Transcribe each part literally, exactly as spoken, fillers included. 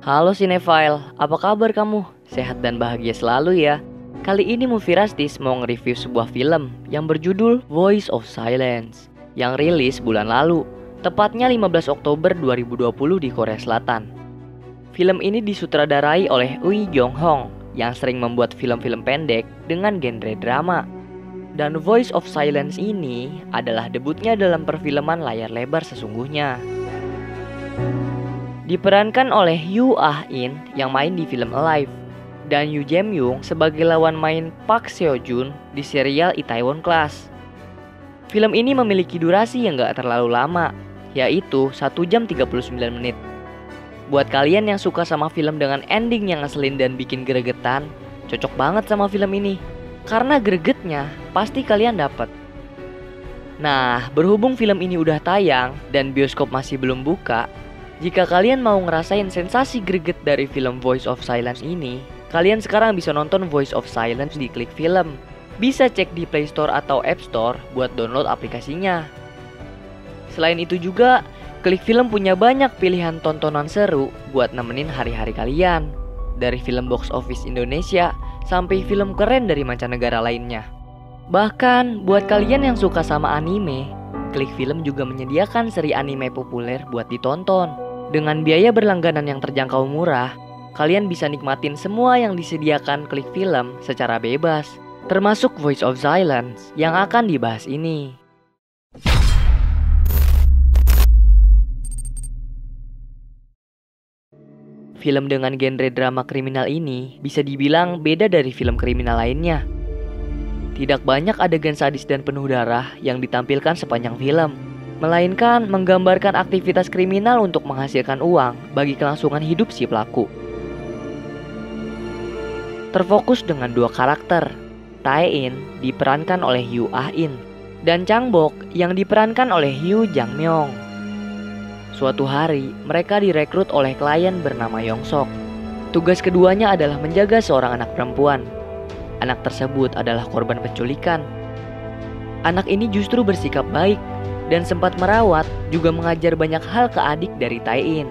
Halo Cinephile, apa kabar kamu? Sehat dan bahagia selalu ya. Kali ini Movie Rastis mau nge-review sebuah film yang berjudul Voice of Silence yang rilis bulan lalu, tepatnya lima belas Oktober dua ribu dua puluh di Korea Selatan. Film ini disutradarai oleh Ui Jong Hong yang sering membuat film-film pendek dengan genre drama. Dan Voice of Silence ini adalah debutnya dalam perfilman layar lebar sesungguhnya. Diperankan oleh Yoo Ah-in yang main di film Alive dan Yoo Jae-myung sebagai lawan main Park Seo-joon di serial Itaewon Class. Film ini memiliki durasi yang gak terlalu lama, yaitu satu jam tiga puluh sembilan menit. Buat kalian yang suka sama film dengan ending yang ngeselin dan bikin gregetan, cocok banget sama film ini. Karena gregetnya pasti kalian dapat. Nah, berhubung film ini udah tayang dan bioskop masih belum buka, jika kalian mau ngerasain sensasi greget dari film Voice of Silence ini, kalian sekarang bisa nonton Voice of Silence di Klik Film. Bisa cek di Play Store atau App Store buat download aplikasinya. Selain itu juga, Klik Film punya banyak pilihan tontonan seru buat nemenin hari-hari kalian. Dari film box office Indonesia sampai film keren dari mancanegara lainnya. Bahkan buat kalian yang suka sama anime, Klik Film juga menyediakan seri anime populer buat ditonton. Dengan biaya berlangganan yang terjangkau murah, kalian bisa nikmatin semua yang disediakan Klik Film secara bebas, termasuk Voice of Silence yang akan dibahas ini. Film dengan genre drama kriminal ini bisa dibilang beda dari film kriminal lainnya. Tidak banyak adegan sadis dan penuh darah yang ditampilkan sepanjang film, melainkan menggambarkan aktivitas kriminal untuk menghasilkan uang bagi kelangsungan hidup si pelaku. Terfokus dengan dua karakter, Tae-in diperankan oleh Yoo Ah-in dan Chang-bok yang diperankan oleh Yoo Jang-myung. Suatu hari, mereka direkrut oleh klien bernama Yong-sok. Tugas keduanya adalah menjaga seorang anak perempuan. Anak tersebut adalah korban penculikan. Anak ini justru bersikap baik dan sempat merawat juga mengajar banyak hal ke adik dari Tae-in.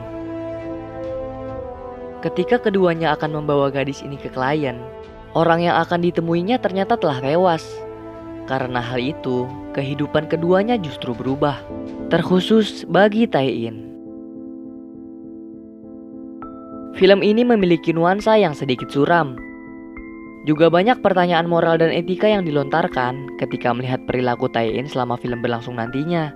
Ketika keduanya akan membawa gadis ini ke klien, orang yang akan ditemuinya ternyata telah tewas. Karena hal itu, kehidupan keduanya justru berubah, terkhusus bagi Tae-in. Film ini memiliki nuansa yang sedikit suram. Juga banyak pertanyaan moral dan etika yang dilontarkan ketika melihat perilaku Tae-in selama film berlangsung nantinya.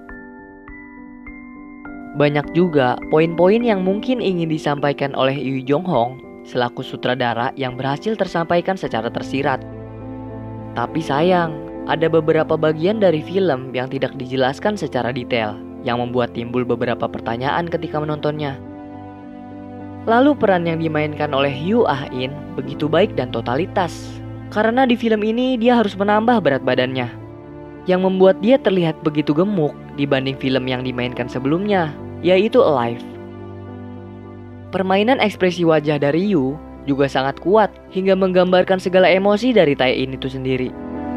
Banyak juga poin-poin yang mungkin ingin disampaikan oleh Ui Jong Hong selaku sutradara yang berhasil tersampaikan secara tersirat. Tapi sayang, ada beberapa bagian dari film yang tidak dijelaskan secara detail, yang membuat timbul beberapa pertanyaan ketika menontonnya. Lalu peran yang dimainkan oleh Yoo Ah-in begitu baik dan totalitas. Karena di film ini dia harus menambah berat badannya, yang membuat dia terlihat begitu gemuk dibanding film yang dimainkan sebelumnya, yaitu Alive. Permainan ekspresi wajah dari Yoo juga sangat kuat hingga menggambarkan segala emosi dari Tae-in itu sendiri.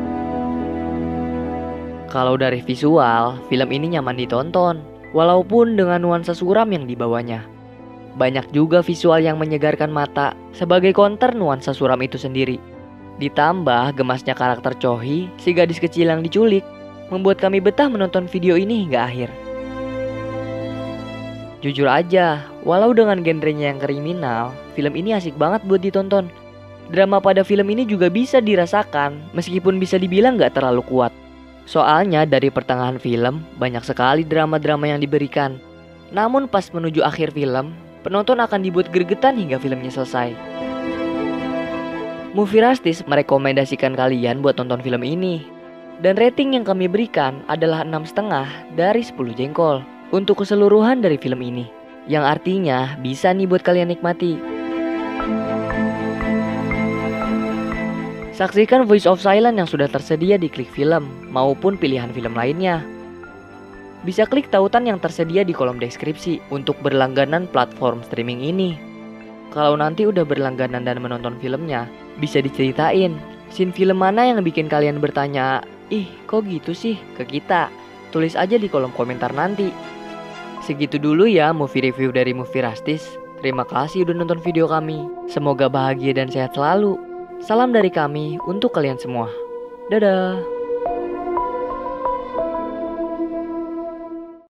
Kalau dari visual, film ini nyaman ditonton, walaupun dengan nuansa suram yang dibawanya. Banyak juga visual yang menyegarkan mata sebagai counter nuansa suram itu sendiri. Ditambah gemasnya karakter Cho-hee, si gadis kecil yang diculik, membuat kami betah menonton video ini hingga akhir. Jujur aja, walau dengan genrenya yang kriminal, film ini asik banget buat ditonton. Drama pada film ini juga bisa dirasakan, meskipun bisa dibilang gak terlalu kuat. Soalnya dari pertengahan film, banyak sekali drama-drama yang diberikan. Namun pas menuju akhir film, penonton akan dibuat gregetan hingga filmnya selesai. Movie Rastis merekomendasikan kalian buat nonton film ini. Dan rating yang kami berikan adalah enam koma lima dari sepuluh jengkol untuk keseluruhan dari film ini, yang artinya bisa nih buat kalian nikmati. Saksikan Voice of Silence yang sudah tersedia di Klik Film maupun pilihan film lainnya. Bisa klik tautan yang tersedia di kolom deskripsi untuk berlangganan platform streaming ini. Kalau nanti udah berlangganan dan menonton filmnya, bisa diceritain scene film mana yang bikin kalian bertanya, "Ih, kok gitu sih?" ke kita. Tulis aja di kolom komentar nanti. Segitu dulu ya movie review dari Movie Rastis. Terima kasih udah nonton video kami. Semoga bahagia dan sehat selalu. Salam dari kami untuk kalian semua. Dadah.